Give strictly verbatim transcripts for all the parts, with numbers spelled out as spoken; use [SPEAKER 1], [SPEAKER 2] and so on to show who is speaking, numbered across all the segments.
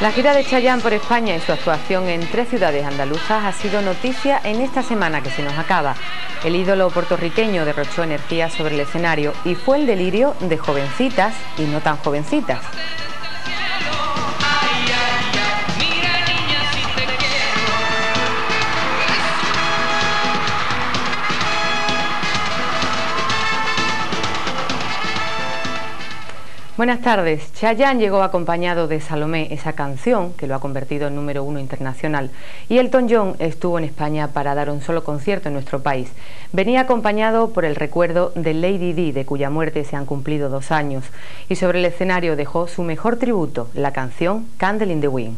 [SPEAKER 1] La gira de Chayanne por España y su actuación en tres ciudades andaluzas ha sido noticia en esta semana que se nos acaba. El ídolo puertorriqueño derrochó energía sobre el escenario y fue el delirio de jovencitas y no tan jovencitas. Buenas tardes. Chayanne llegó acompañado de Salomé, esa canción que lo ha convertido en número uno internacional, y Elton John estuvo en España para dar un solo concierto en nuestro país. Venía acompañado por el recuerdo de Lady Di, de cuya muerte se han cumplido dos años, y sobre el escenario dejó su mejor tributo, la canción Candle in the Wind.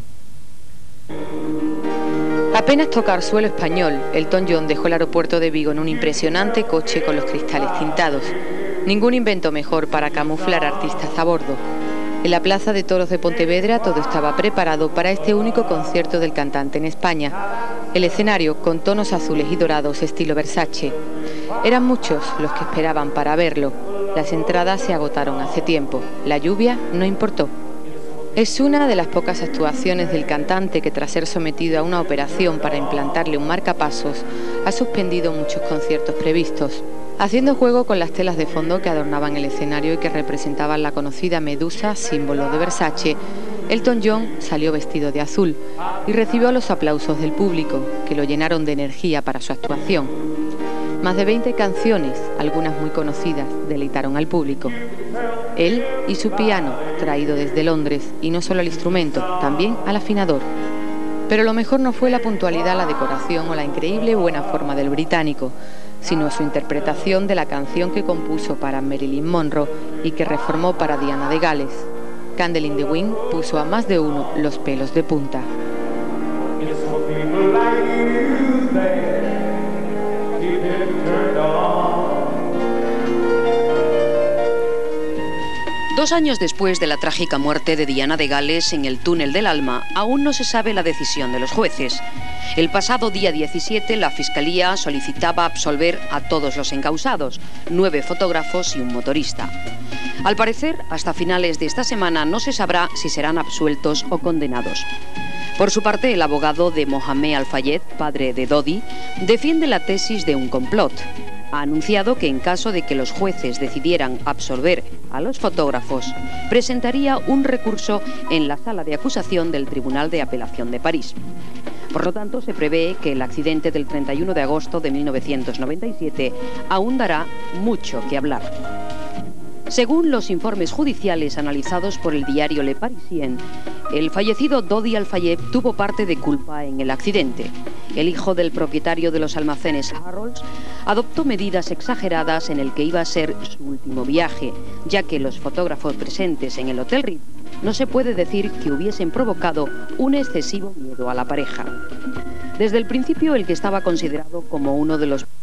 [SPEAKER 1] Apenas tocar suelo español, Elton John dejó el aeropuerto de Vigo en un impresionante coche con los cristales tintados. Ningún invento mejor para camuflar artistas a bordo. En la Plaza de Toros de Pontevedra todo estaba preparado para este único concierto del cantante en España. El escenario con tonos azules y dorados estilo Versace. Eran muchos los que esperaban para verlo. Las entradas se agotaron hace tiempo. La lluvia no importó. Es una de las pocas actuaciones del cantante que, tras ser sometido a una operación para implantarle un marcapasos, ha suspendido muchos conciertos previstos. Haciendo juego con las telas de fondo que adornaban el escenario y que representaban la conocida medusa, símbolo de Versace, Elton John salió vestido de azul y recibió los aplausos del público, que lo llenaron de energía para su actuación. Más de veinte canciones, algunas muy conocidas, deleitaron al público. Él y su piano, traído desde Londres, y no solo el instrumento, también al afinador. Pero lo mejor no fue la puntualidad, la decoración o la increíble buena forma del británico, sino su interpretación de la canción que compuso para Marilyn Monroe y que reformó para Diana de Gales. Candle in the Wind puso a más de uno los pelos de punta.
[SPEAKER 2] Dos años después de la trágica muerte de Diana de Gales en el túnel del Alma, aún no se sabe la decisión de los jueces. El pasado día diecisiete, la Fiscalía solicitaba absolver a todos los encausados, nueve fotógrafos y un motorista. Al parecer, hasta finales de esta semana no se sabrá si serán absueltos o condenados. Por su parte, el abogado de Mohamed Al-Fayed, padre de Dodi, defiende la tesis de un complot. Ha anunciado que en caso de que los jueces decidieran absolver a los fotógrafos, presentaría un recurso en la sala de acusación del Tribunal de Apelación de París. Por lo tanto, se prevé que el accidente del treinta y uno de agosto de mil novecientos noventa y siete aún dará mucho que hablar. Según los informes judiciales analizados por el diario Le Parisien, el fallecido Dodi Al-Fayed tuvo parte de culpa en el accidente. El hijo del propietario de los almacenes Harrods adoptó medidas exageradas en el que iba a ser su último viaje, ya que los fotógrafos presentes en el Hotel Ritz no se puede decir que hubiesen provocado un excesivo miedo a la pareja. Desde el principio, el que estaba considerado como uno de los